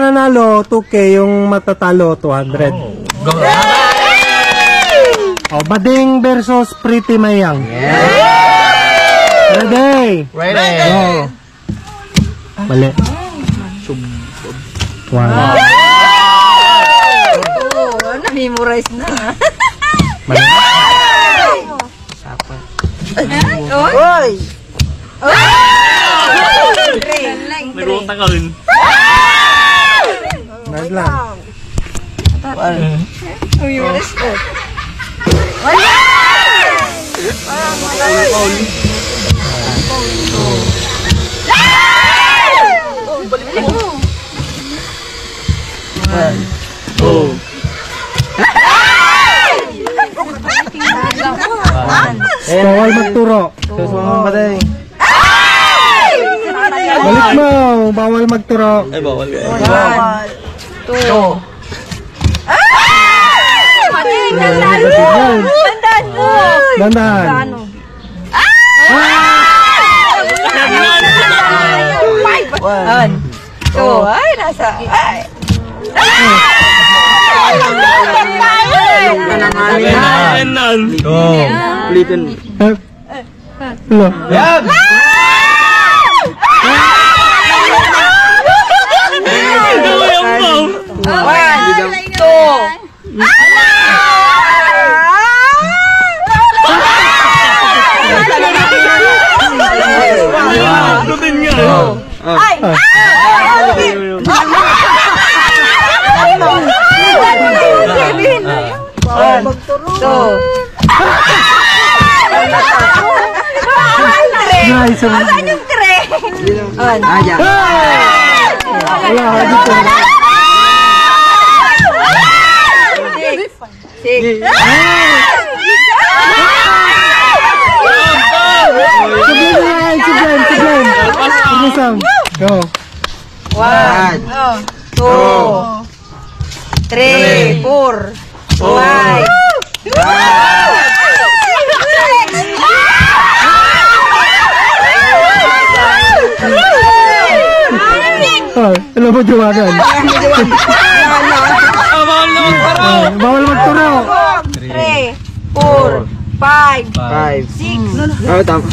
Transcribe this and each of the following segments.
mananalo 2K, yung matatalo 200. Bading versus Pretty Mayang. Ready? Ready. Mali. Wow. Na-memorize na. Mali. Oy! Nag-uutang ka rin. Naglang. Memorize ko. Bawal magturo. Balik mo. Bawal magturo. Ay, bawal ka. 1, 2. Tandaan mo! Dandan. 1, 2. Ay, nasa... Ay! Ulitin. Hello. Yan! Nice. Saan yung tray? Wala, hadi ko. Go. 1, 2, 3, 4, 5. Alam mo jumagan. Bawal magturo. 3, 4, 5, 6. Oh, tama.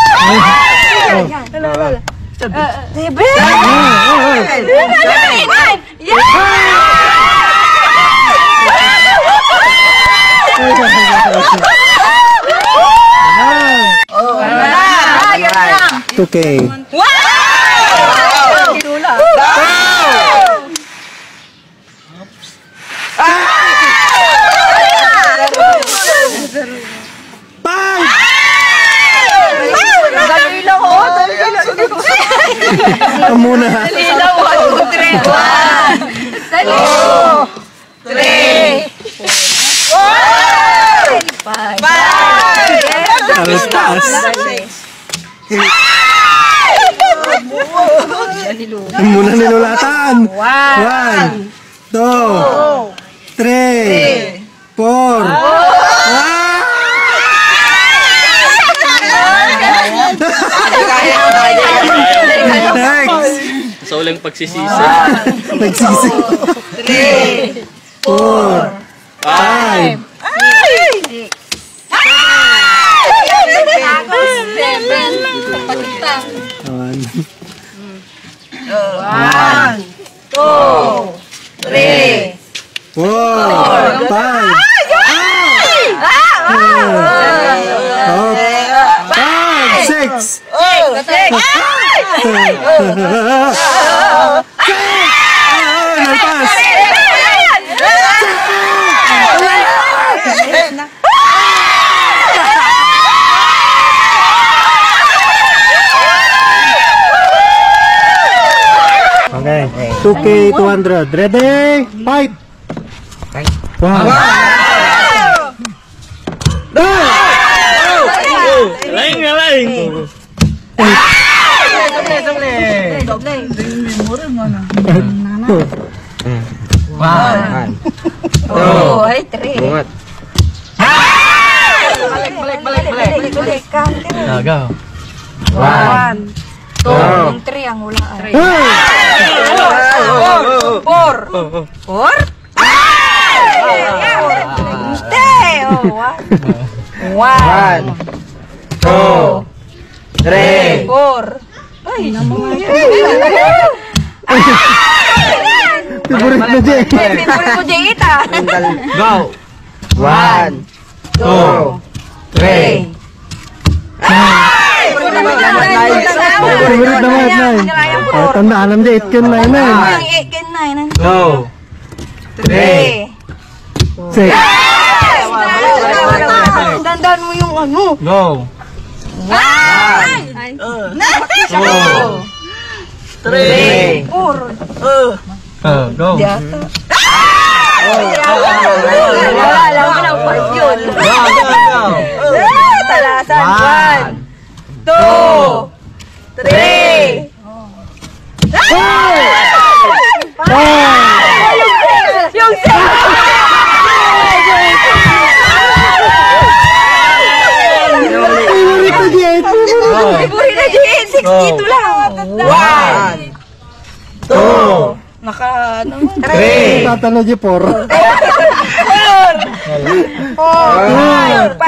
Okay. Muna. 1, 2, 3, 4, 5. Muna nilulatan. 1, 2, 3, 4. Next. Sa ulang pagsisisi. Nagsisi. 3, 4, 5, 6. 1, 2, 3, 4, 5. 6. Nalpas. Okay. 2K 200. Ready? Fight. Wow. Laing nga laing. Ay, 3. Bungat. Balik. Nagaw. 1, 2, 3 ang ulaan. 4, 4? Hindi! Oh, 1, 2, 3, 4. Ay, Favorite na Jay. favorite ko Jay ita. Go! 1, 2, 3. Favorite na mga 9. Tandaan lang Jay, 8 can 9 na. Ang 8 can 9. Go! 3. 6. Tandaan mo yung ano. Go! 1, 2, 3, 4. Go! Alam mo na, 4 yun. Talasan. 1, 2, 3. Yung 6. Favorite na Jay. Favorite na Jay. 6 dito lang. 1, 2, naka, 3, Tatalo Jay 4. 4,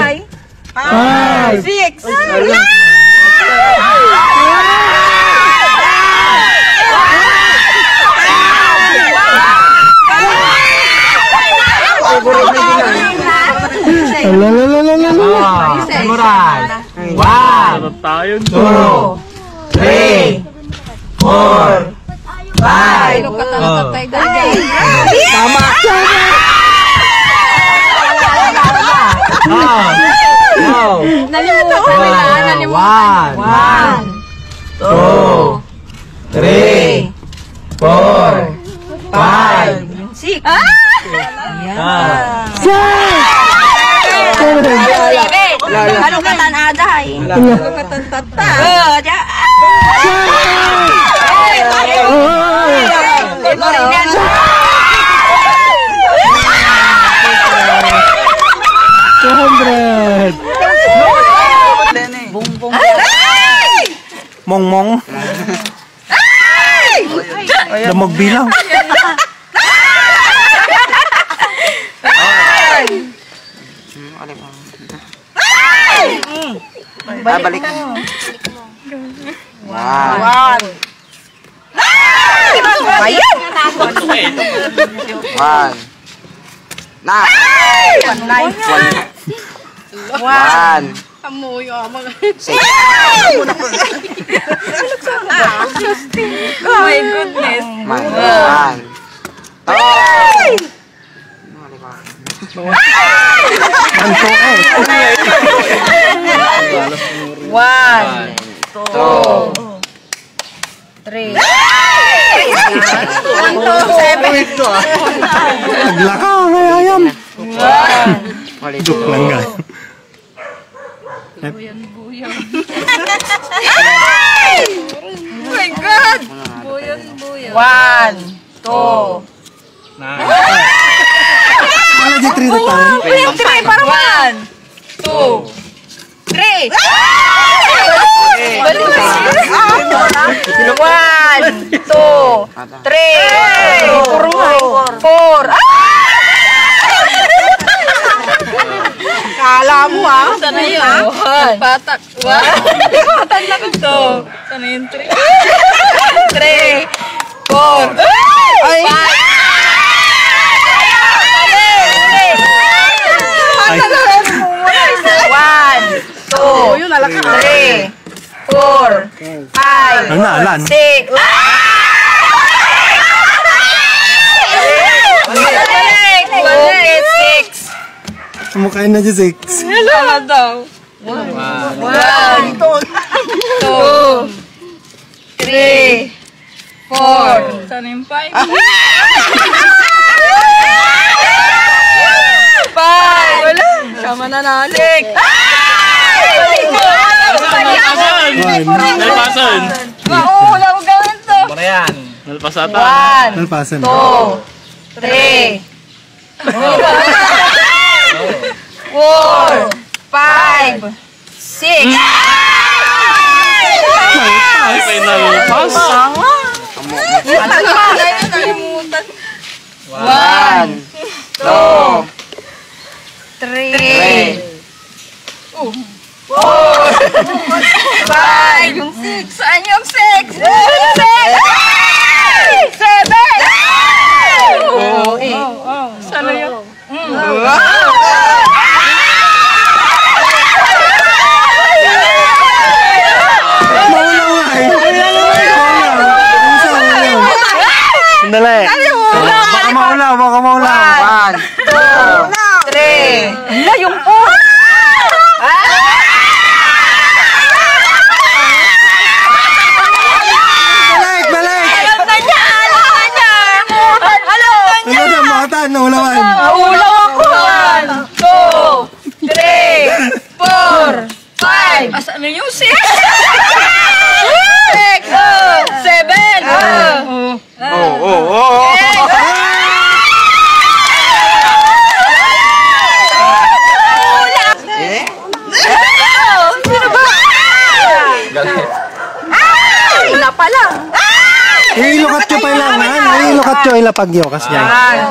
5, 6. Memorize! 1, tayo 2, 3, 4, 5. Tama. Go! Nalimutan nila. Nalimutan. 1, 2, 3, 4, 5, 6. Ano ka tanaday? Ano ka tantata? Mong-mong. Damag bilang. Balik. 1. Ayan! 1. Na. 1. Amoy, mga. 6. Oh my goodness. 1. One, 2, 3. 1, 2, 7. Naglaka kay ayam. 1. Joke lang guys. Oh my God! 1, 2. Wala Jay 3 na tayo. 3, parang 1, 2, 3. 1, 2, 3, 4. Kala mo sana yun? Patak. Patak na ito. Sana yung 3. 3, 4. Ay! 1, 2, 3, 4, 5, Ang naalan. 6. Balik! 6. Mukhain na Jay 6. Tama daw. 1, 2, 3, 4. Sana yung 5? 5. Wala. Sama na nalik. 6. Nalpasan! Wala ko gawin to. Para yan! Nalpasatan! 1, Nalpasan. 2, 3, 4, 5, 6. Ay, may nalpas! Nalimutan. 1, 2, 3, 5. Yung 6. Saan yung 6? 6. 7. Saan na yun? Sandali. Baka maulaw, baka maulaw. 1, 2, 3. Wala yung 4. Balik, balik. Alam na niya! Ano na, makatan, naulawan. Ulo ako! 1, 2, 3, 4, 5. Asan na yung 6? 6, 7. Sino ba? Wala pala. Ilukat nyo pa ilangan. Ilukat nyo ilapag nyo. Kas niya.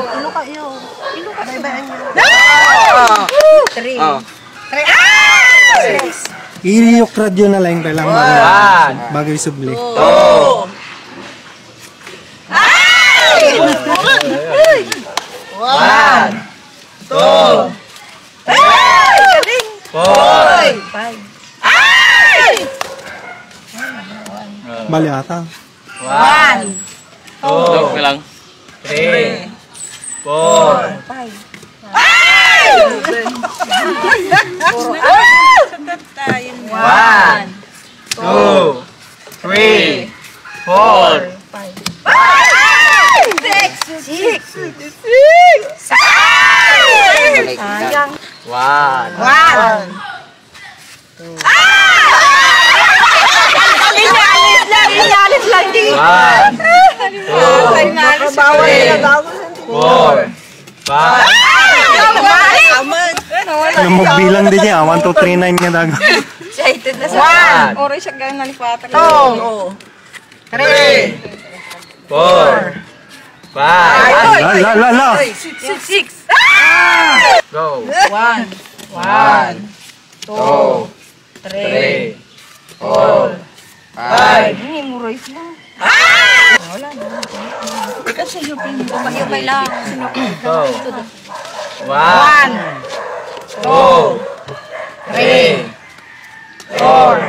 3. Iyukrad yun na lang lang. 1, Bago isubli. 2, 1, 2, 3, 4, Bali ata. 1, Dog ka lang. 3, 4, 1, 2, 3, 4, 1, Inalis lang din. 4, 5. Yung magbilang din niya. 1, 2, 3, 9 nga dago. Excited na sa oras siya ganyan nalipatan. 3, 4, 5. La. 6. Go. 1, 1, 2, 3, 4, 5. Hindi mo rice lang. Wala na. Kasi yung lang. Go. 1, 2, 3, 4,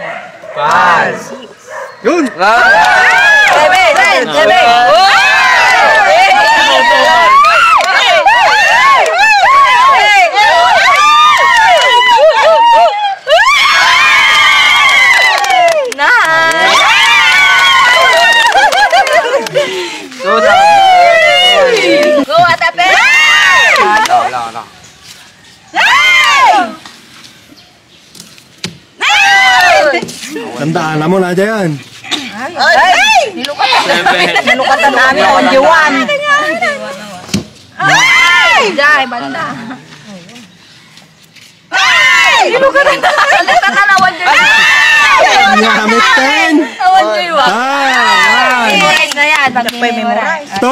5. Yun! 7. Go, Atape! Wala. Tandaan na mo na dyan. Nilukatan namin on the 1. Jai, banda. Nilukatan na. Nilukatan na on the 1. Gamit 10. On the 1. Memorize na yan. Pag memorize. 2.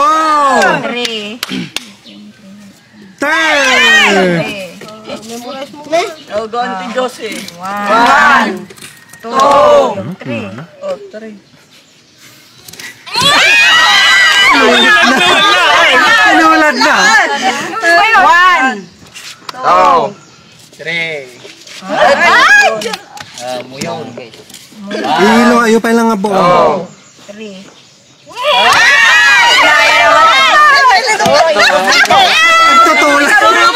3. 10. Oh, ganti Jose. 1, 2, 3. Sinulad na. 1, 2, 3. Muyong. Ihilo kayo pa lang nga buo. 3. Tutulak.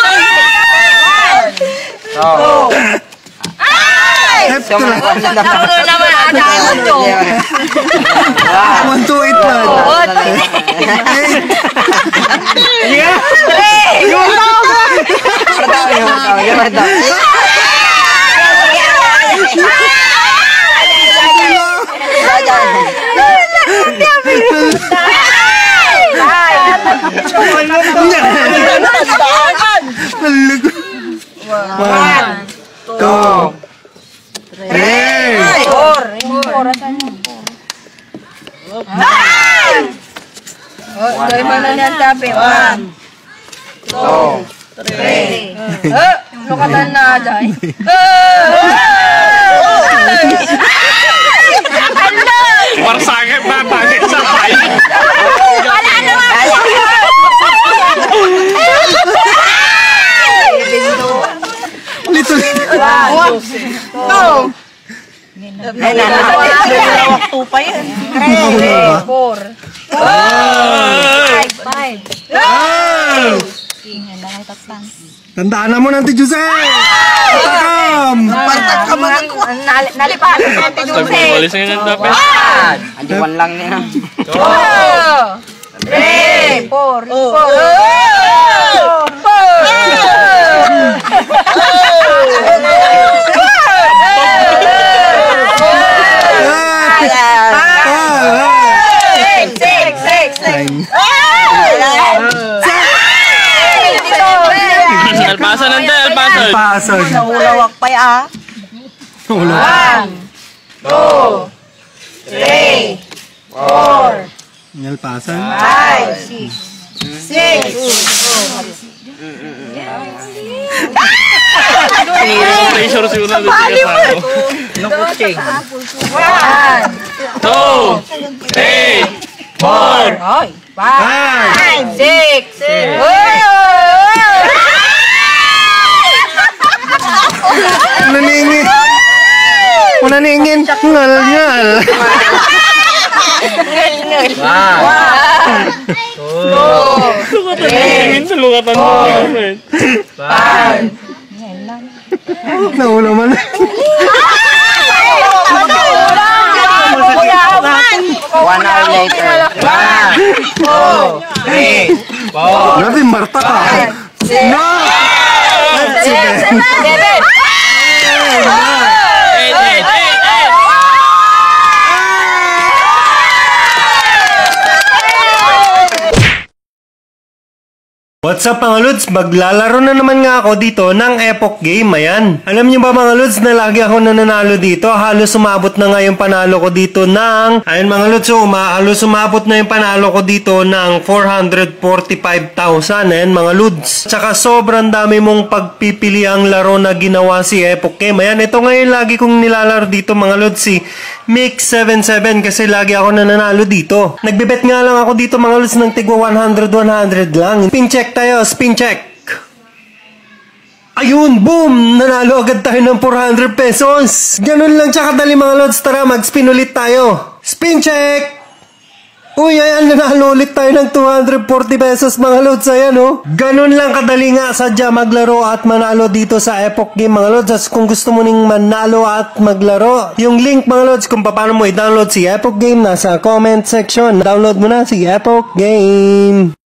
Left to lang. 1, 2, 8 man. One, 2, 3. 4. Gawin mo na yan, Chape. 1, 2, 3. Lukatan na, Jai. Marsakit na, takit sa tayo. Wala naman. Ulit-ulit. 1, 2. Ay, nalawak 2 pa yun. 3, 4, 5. Tandaan na mo ng Tijuse! Takam! Nalipan. Walis ngayon ang dapat. Adiwan lang niya. 3, 4, Alpasan nanti, alpasan. Pasan. Ulawak pa ya. 1, 2, 3, 4, Nalpasan. 5, 6. Pressure siguro na dito kasama. No coaching. 2, 3, 4. 5, 6. Naningin. Naningin. Ngal-ngal. 3, lukatan mo. 5. Naulo man. 1 hour later. 1, 2, 3, 4. Grabe, Marta ka. No! Let's see. 7. What's up mga Lods? Maglalaro na naman nga ako dito ng Epoch Game. Ayan. Alam niyo ba mga Lods na lagi ako nananalo dito? Halos umabot na nga yung panalo ko dito ng... Ayan mga Lods, halos umabot na yung panalo ko dito ng 445,000. Ayan mga Lods. Tsaka sobrang dami mong pagpipili ang laro na ginawa si Epoch Game. Ayan, ito ngayon lagi kong nilalaro dito mga Lods, si Mix77 kasi lagi ako nananalo dito. Nagbibet nga lang ako dito mga Lods ng tigwa 100 lang. Spin check tayo, spin check. Ayun, boom! Nanalo agad tayo ng 400 pesos. Ganun lang tsaka dali mga Lods. Tara, mag-spin ulit tayo. Spin check! Uy, ayan, nanalo ulit tayo ng 240 pesos mga Lods. Ayan, oh. Ganun lang kadali nga sadya maglaro at manalo dito sa Epoch Game mga Lods. At kung gusto mo ning manalo at maglaro, yung link mga Lods kung paano mo i-download si Epoch Game nasa comment section. Download mo na si Epoch Game.